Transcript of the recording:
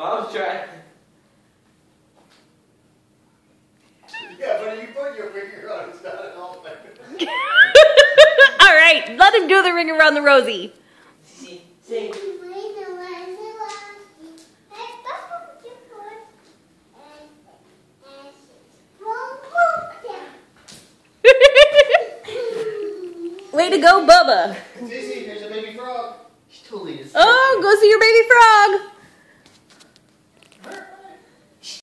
Mom's trying. Yeah, but you put your finger on it, it's not an all thing. All right, let him do the ring around the rosy. Cici, sing. Way to go, Bubba. Cici, here's a baby frog. She totally is. Oh, go see your baby frog.